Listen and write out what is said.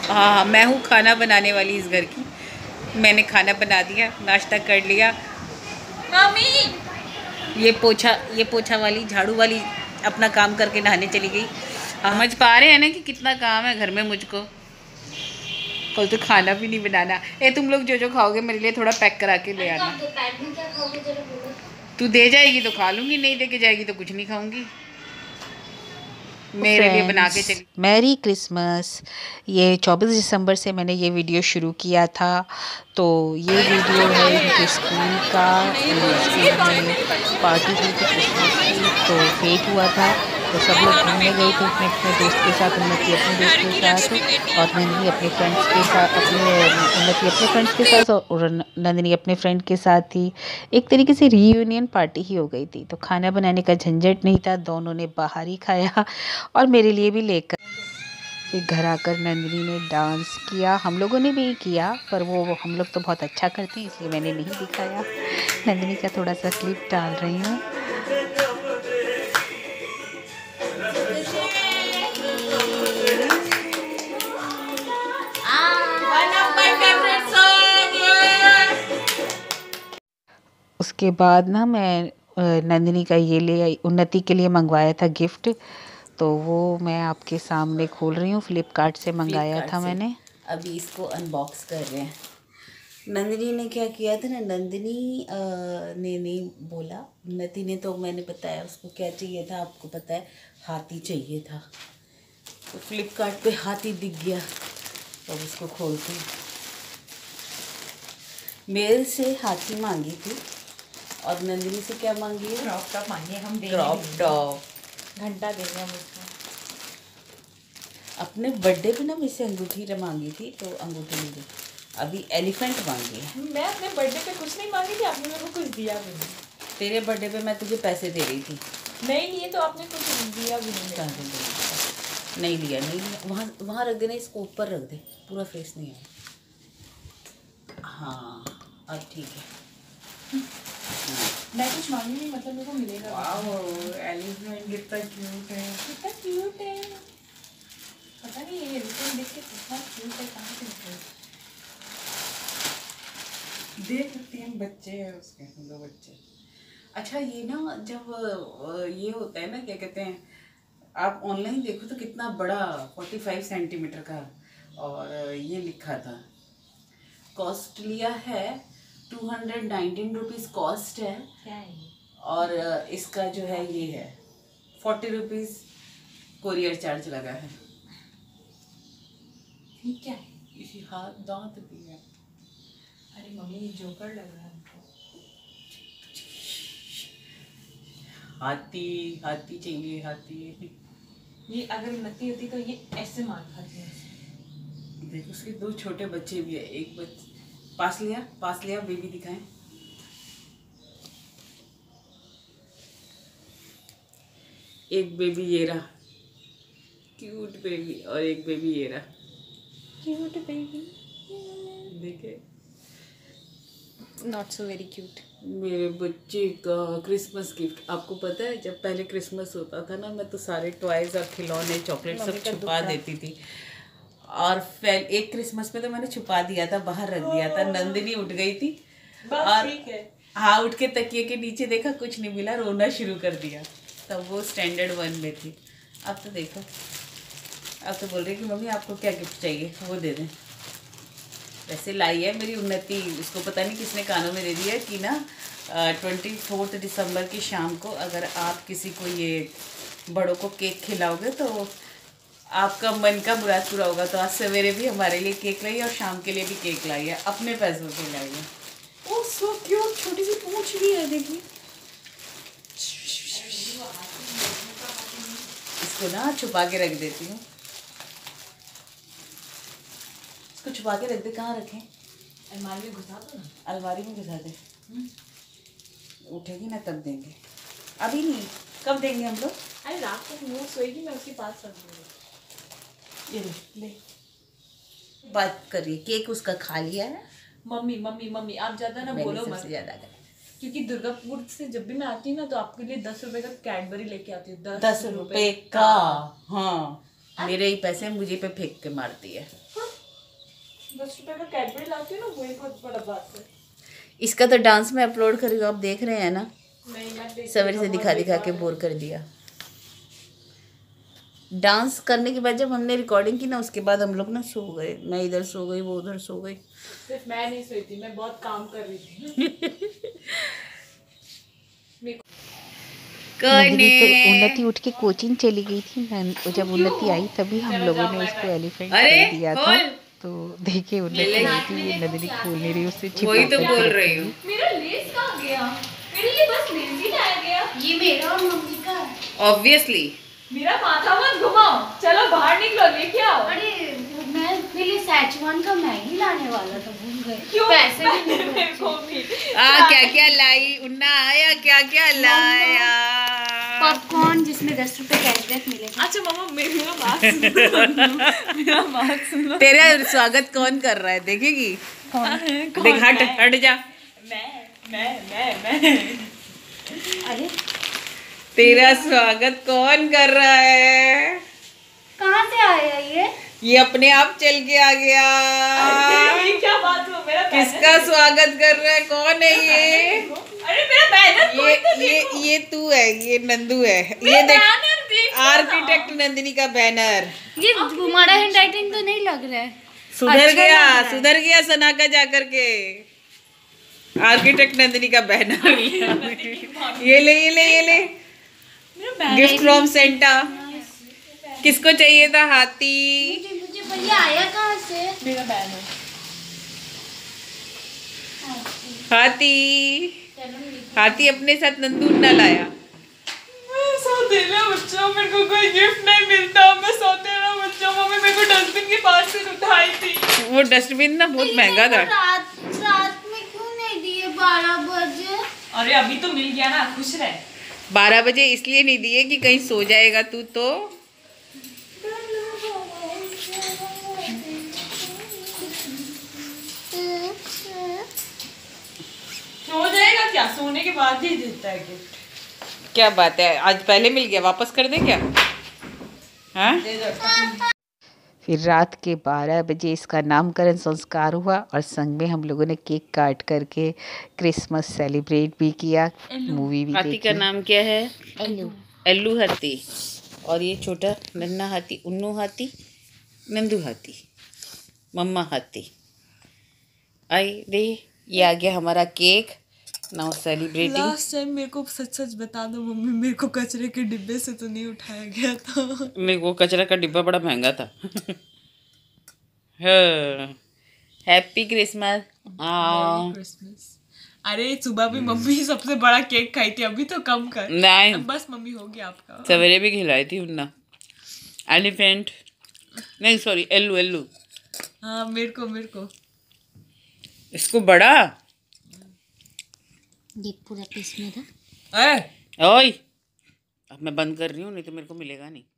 हाँ, मैं हूँ खाना बनाने वाली इस घर की। मैंने खाना बना दिया, नाश्ता कर लिया। मम्मी ये पोछा वाली झाड़ू वाली अपना काम करके नहाने चली गई। समझ पा रहे हैं ना कि कितना काम है घर में मुझको। कल तो खाना भी नहीं बनाना। तुम लोग जो जो खाओगे मेरे लिए थोड़ा पैक करा के ले आना। तू दे जाएगी तो खा लूँगी, नहीं लेके जाएगी तो कुछ नहीं खाऊंगी। मेरे लिए बना के चली। Merry Christmas. ये 24 दिसंबर से मैंने ये वीडियो शुरू किया था। तो ये वीडियो है इनके स्कूल का। स्कूल में पार्टी हुई थी क्रिसमस की, तो फेट हुआ था। तो सब लोग घूमने गए थे अपने अपने दोस्त के साथ, उन्नति अपने दोस्त के साथ और नंदिनी अपने फ्रेंड्स के साथ, उन्नति अपने फ्रेंड्स के साथ और नंदिनी अपने फ्रेंड के साथ थी। एक तरीके से रीयूनियन पार्टी ही हो गई थी। तो खाना बनाने का झंझट नहीं था, दोनों ने बाहर ही खाया और मेरे लिए भी लेकर। फिर घर आकर नंदिनी ने डांस किया, हम लोगों ने भी किया, पर वो हम लोग तो बहुत अच्छा करते हैं इसलिए मैंने नहीं दिखाया। नंदिनी का थोड़ा सा क्लिप डाल रही हूँ। उसके बाद ना मैं नंदिनी का ये ले आई, उन्नति के लिए मंगवाया था गिफ्ट, तो वो मैं आपके सामने खोल रही हूँ। फ्लिपकार्ट से मंगाया था मैंने। अभी इसको अनबॉक्स कर रहे हैं। नंदिनी ने क्या किया था ना, नंदिनी ने नहीं बोला, उन्नति ने तो मैंने बताया उसको क्या चाहिए था। आपको पता है हाथी चाहिए था, तो फ्लिपकार्ट पे हाथी दिख गया, तो उसको खोलते हैं। मेरे से हाथी मांगी थी और नंदिनी से क्या मांगी है? क्रॉप टॉप मांगी है हम। क्रॉप टॉप घंटा देंगे हम उसको। अपने बर्थडे पे ना मुझसे अंगूठी मांगी थी, तो अंगूठी नहीं दी। अभी एलिफेंट मांगी है। मैं अपने बर्थडे पे कुछ नहीं मांगी थी, आपने मेरे को कुछ दिया भी नहीं। तेरे बर्थडे पे मैं तुझे पैसे दे रही थी। नहीं लिए तो आपने कुछ दिया भी नहीं। नहीं लिया, नहीं लिया। वहाँ रख देना, इसको ऊपर रख दे, पूरा फेस नहीं है। हाँ अब ठीक है। मैं कुछ मांगी नहीं, मतलब मेरे को मिलेगा। वाह एलिफेंट कितना क्यूट है, कितना क्यूट है। पता नहीं ये एलिफेंट देख के कितना क्यूट है, कहाँ से निकला। देख 3 बच्चे हैं उसके, 2 बच्चे। अच्छा ये ना जब ये होता है ना, क्या कहते हैं, आप ऑनलाइन देखो तो कितना बड़ा 45 सेंटीमीटर का, और ये लिखा था कॉस्ट लिया है 219 रुपीज़ कॉस्ट है। क्या है? और इसका जो है ये है 40 रुपीज़ कोरियर चार्ज लगा है। ठीक है, इसी हाथ दांत भी है। अरे मम्मी ये जोकर लग रहा है। हाथी हाथी चाहिए, हाथी। ये अगर उन्नति होती तो ये ऐसे मार खाती है। देखो उसके 2 छोटे बच्चे भी है। एक बच्चे पास लिया बेबी दिखाएं। एक बेबी ये रहा, क्यूट बेबी, और एक बेबी ये रहा, क्यूट बेबी। देखे, नॉट सो वेरी क्यूट। मेरे बच्चे का क्रिसमस गिफ्ट। आपको पता है जब पहले क्रिसमस होता था ना, मैं तो सारे टॉयज और खिलौने चॉकलेट सब छुपा देती थी। और एक क्रिसमस में तो मैंने छुपा दिया था, बाहर रख दिया था। नंदिनी उठ गई थी और हाँ उठ के तकिए के नीचे देखा, कुछ नहीं मिला, रोना शुरू कर दिया। तब वो स्टैंडर्ड 1 में थी। अब तो देखो, अब तो बोल रही कि मम्मी आपको क्या गिफ्ट चाहिए वो दे दें। वैसे लाई है मेरी उन्नति, उसको पता नहीं किसने कानों में दे दिया कि ना 24 दिसंबर की शाम को अगर आप किसी को ये बड़ों को केक खिलाओगे तो आपका मन का मुराद पूरा होगा। तो आज सवेरे भी हमारे लिए केक लाई और शाम के लिए भी केक लाई है, अपने पैसों से लाई है। ओह सो क्यूट, छोटी सी पूंछ भी है देखिए। इसको ना छुपा के रख देती हूँ, इसको छुपा के रख दे। कहाँ रखें? अलमारी में घुसा दो ना। अलमारी में घुसा दे, उठेगी ना तब देंगे, अभी नहीं। कब देंगे हम लोग? अरे रात को मुँह सोएगी, मैं उसके पास रख दूँगी। ये ले बात करिए। केक उसका खा लिया है। मम्मी मम्मी मम्मी आप ज़्यादा ना बोलो मत, ज़्यादा कर, क्योंकि दुर्गापुर से जब भी मैं आती हूँ ना तो आपके लिए 10 रुपए का कैडबरी लेके आती हूँ। 10 रुपए का। हाँ मेरे ही पैसे मुझे पे फेंक के मारती है। ₹10 का कैडबरी लाती हूँ ना, वही बहुत बड़ा बात है। इसका तो डांस में अपलोड कर रही हूँ, आप देख रहे हैं ना। नहीं मैं देख सवेरे से दिखा दिखा के बोर कर दिया। डांस करने के बाद जब हमने रिकॉर्डिंग की ना, उसके बाद हम लोग ना सो गए। मैं इधर सो गई, वो उधर सो गई। सिर्फ मैं नहीं सोई थी, मैं बहुत काम कर रही थी। नंदिनी तो उन्नति उठ के कोचिंग चली गई थी। जब उन्नति आई तभी हम लोगों ने उसको एलिफेंट दे दिया था। तो देखिए उन्नति आई थी, वो नंदिनी खोल नहीं रही, उससे छिपा वही तो करके बोल रखी रही हुई। हूँ। मेरा लेस कहाँ गया? मेरे लिए बस लेस ही लाया गया। ये मेरा और मम्मी का है। ऑब्वियसली। मेरा माथा मत घुमाओ, चलो बाहर निकलो, लेके आओ। अरे मैं मेरे लिए सैचवान का मैगी लाने वाला था, भूल गए। क्यों? पैसे भी नहीं मेरे बचे। को भी। क्या क्या लाई उन्ना आया, क्या क्या लाया। पॉपकॉर्न जिसमें ₹10 कैशबैक मिलेगा। अच्छा मामा मेरा बात सुनो, मेरा बात सुनो। तेरा स्वागत कौन कर रहा है, देखेगी? देख, हट हट जा। मैं अरे तेरा स्वागत कौन कर रहा है? कहाँ से आया ये अपने आप चल के आ गया। ये क्या बात हो? मेरा किसका स्वागत कर रहा है, कौन है ये? अरे मेरा बैनर ये तू है, ये नंदू है। ये देख, आर्किटेक्ट नंदिनी का बैनर। ये हमारा हैंडराइटिंग तो नहीं लग रहा है। सुधर अच्छा गया, लग रहा है। सुधर गया सना का जाकर के। आर्किटेक्ट नंदिनी का बैनर। ये ले ये ले ये ले, गिफ्ट फ्रॉम सेंटा। किसको चाहिए था हाथी? मुझे भैया आया कहाँ से? मेरा बैनर। हाथी, हाथी अपने साथ नंदू ना लाया। मैं सौतेला बच्चा, मेरे को कोई गिफ्ट नहीं मिलता। मैं सौतेला बच्चा, मम्मी मेरे को डस्टबिन के पास से उठाई थी। वो डस्टबिन ना बहुत महंगा था। रात में क्यों नहीं दिए? 12 बजे। अरे अभी तो मिल गया ना, खुश रहे। 12 बजे इसलिए नहीं दिए कि कहीं सो जाएगा तू तो। सो जाएगा क्या? सोने के बाद ही देता है गिफ्ट। क्या बात है, आज पहले मिल गया, वापस कर दें क्या? हाँ? दे दो। फिर रात के 12 बजे इसका नामकरण संस्कार हुआ और संग में हम लोगों ने केक काट करके क्रिसमस सेलिब्रेट भी किया, मूवी भी हाथी का देखी। नाम क्या है? एल्लू। एल्लू हाथी। और ये छोटा नन्ना हाथी उन्नू हाथी, नंदू हाथी, मम्मा हाथी। आई दे, ये आ गया हमारा cake. Now celebrating. Last time मेरे को सच सच बता दो मम्मी, मेरे को कचरे के डिब्बे से तो नहीं उठाया गया था? नहीं, वो कचरा का डिब्बा बड़ा महंगा था। Happy Christmas. क्रिसमस। अरे सुबह भी मम्मी सबसे बड़ा केक खाई थी, अभी तो कम कर। नहीं, अब बस मम्मी हो गया आपका। सवेरे भी खिलाई थी उन्ना। एलिफेंट नहीं, सॉरी, एल्लू एल्लू। हाँ मेरे को इसको बड़ा। ये पूरा पीस मेरा। ओए, अब मैं बंद कर रही हूँ, नहीं तो मेरे को मिलेगा नहीं।